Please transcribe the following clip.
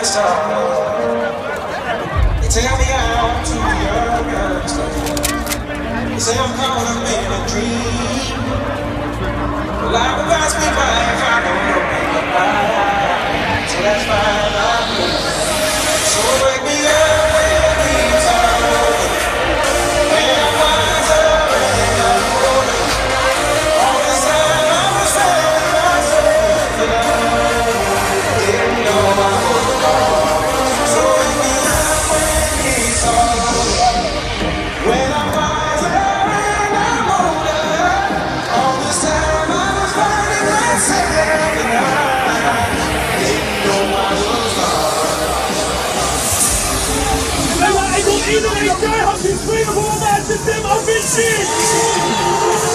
star. They tell me I'm too young to understand. They say I'm caught up in a dream. Well, I will pass me by if I don't open my eyes. So that's fine, I'm good. So wake me up when the dreams are over. When I'm wiser and I'm older. All this time I was telling myself that I didn't know I was wrong. So wake me up when it's all over. When I'm wiser and I'm older. All this time I was fighting myself and I didn't know I was wrong. Ik wil iedereen keihard in springen voor mijn systeem Avicii!